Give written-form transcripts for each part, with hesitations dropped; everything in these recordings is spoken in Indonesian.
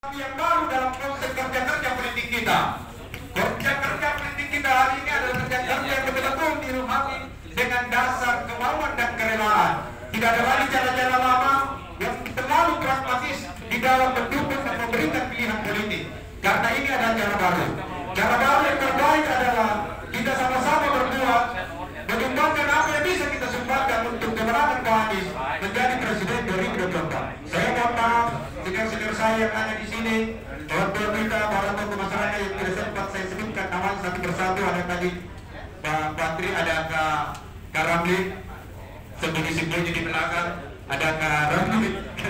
sesuatu yang baru dalam konsep kerja-kerja politik kita. Kerja-kerja politik kita hari ini adalah kerja-kerja yang betul-betul dirumati dengan dasar kemauan dan kerelaan. Tidak ada lagi cara-cara lama yang terlalu pragmatis di dalam mendukung dan memberikan pilihan politik. Karena ini adalah cara baru. Cara baru yang terbaik adalah kita sama-sama berbuat menyumbangkan apa yang bisa kita sumbangkan untuk kemenangan Pak Anies menjadi presiden 2024. Saya mohon maaf senior-senior saya yang ada di sini, orang-orang kita, para tokoh masyarakat yang tidak sempat saya sebutkan namanya satu persatu. Ada tadi Pak Patri, ada Kak Ramli, sembunyi-sembunyi di belakang, ada Kak Ramli.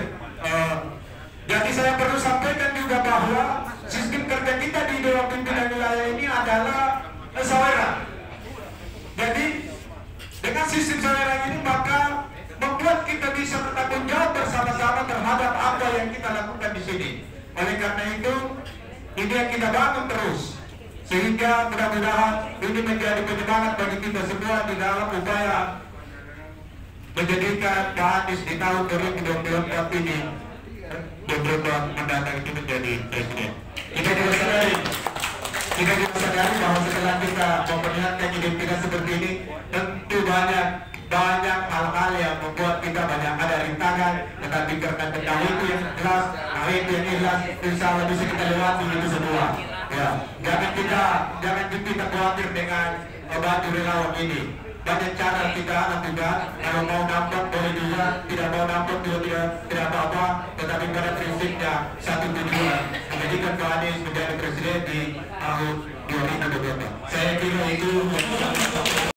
Jadi saya perlu sampaikan juga bahwa sistem kerja kita di Dewan Pimpinan Wilayah ini adalah sawera. Jadi dengan sistem sawera ini maka membuat kita bisa bertanggung jawab bersama-sama terhadap apa yang kita lakukan di sini. Oleh karena itu, ini yang kita bangun terus, sehingga mudah-mudahan ini menjadi penyemangat bagi kita semua di dalam upaya menjadikan Pak Anies di tahun 2024 ini beberapa mendatang itu menjadi presiden. Kita juga sadari bahwa setelah kita memperlihatkan identitas seperti ini, tentu banyak hal-hal yang membuat kita banyak ada rintangan, tetapi karena tahu itu yang jelas, tahu itu yang jelas, insya Allah bisa kita lewati itu semua. Ya, jangan kita khawatir dengan batu relawan ini. Banyak cara kita lakukan. Kalau mau nampak boleh juga, tidak mau nampak juga tidak apa-apa. Tetapi pada prinsipnya satu tujuan, menjadikan Pak Anies menjadi presiden di tahun 2024. Saya kira itu.